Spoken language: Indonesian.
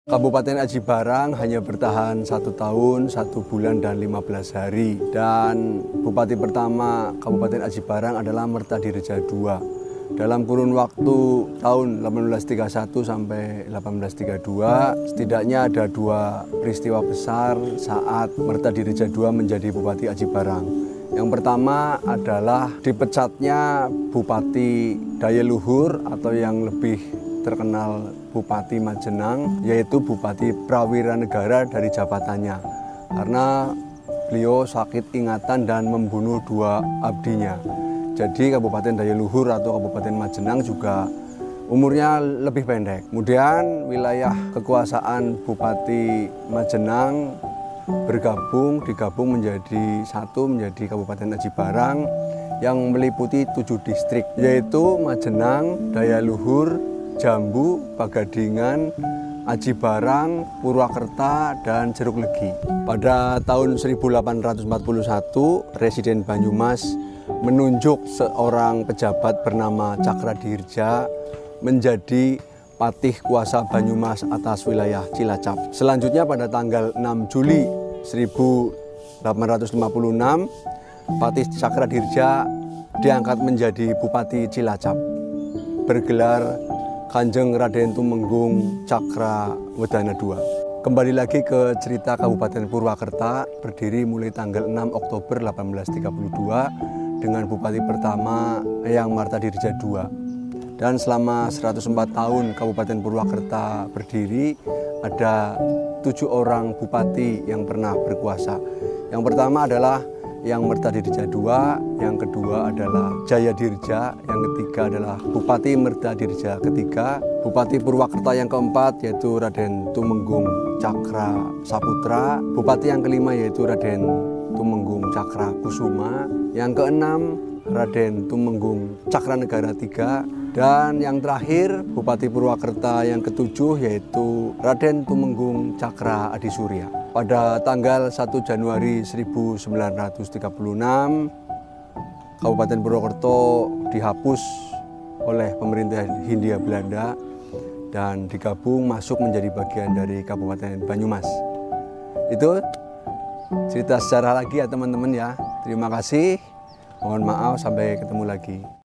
Kabupaten Aji Barang hanya bertahan 1 tahun, 1 bulan dan 15 hari. Dan Bupati pertama Kabupaten Aji Barang adalah Mertadireja II. Dalam kurun waktu tahun 1831 sampai 1832, setidaknya ada 2 peristiwa besar saat Mertadireja II menjadi Bupati Aji Barang. Yang pertama adalah dipecatnya Bupati Dayaluhur atau yang lebih terkenal Bupati Majenang, yaitu Bupati Prawiranegara dari jabatannya karena beliau sakit ingatan dan membunuh 2 abdinya. Jadi Kabupaten Dayaluhur atau Kabupaten Majenang juga umurnya lebih pendek. Kemudian wilayah kekuasaan Bupati Majenang digabung menjadi satu, menjadi Kabupaten Aji Barang yang meliputi 7 distrik, yaitu Majenang, Dayaluhur, Jambu, Pagadingan, Aji Barang, Purwakerta, dan Jeruk Legi. Pada tahun 1841, Residen Banyumas menunjuk seorang pejabat bernama Cakradirja menjadi patih kuasa Banyumas atas wilayah Cilacap. Selanjutnya pada tanggal 6 Juli 1856, Patih Cakradirja diangkat menjadi Bupati Cilacap, bergelar Kanjeng Raden Tumenggung Cakrawedana II. Kembali lagi ke cerita Kabupaten Purwakerta, berdiri mulai tanggal 6 Oktober 1832 dengan Bupati pertama Eyang Mertadireja II. Dan selama 104 tahun Kabupaten Purwakerta berdiri, ada 7 orang bupati yang pernah berkuasa. Yang pertama adalah Eyang Mertadireja II, yang kedua adalah Jayadirja, yang ketiga adalah Bupati Mertadireja ketiga, Bupati Purwakerta yang keempat yaitu Raden Tumenggung Cakrasaputra, Bupati yang kelima yaitu Raden Tumenggung Cakrakusuma, yang keenam Raden Tumenggung Cakranegara III, dan yang terakhir Bupati Purwakerta yang ketujuh yaitu Raden Tumenggung Cakra Adisurya. Pada tanggal 1 Januari 1936, Kabupaten Purwokerto dihapus oleh pemerintah Hindia Belanda dan digabung masuk menjadi bagian dari Kabupaten Banyumas. Itu cerita sejarah lagi ya teman-teman ya. Terima kasih. Mohon maaf, sampai ketemu lagi.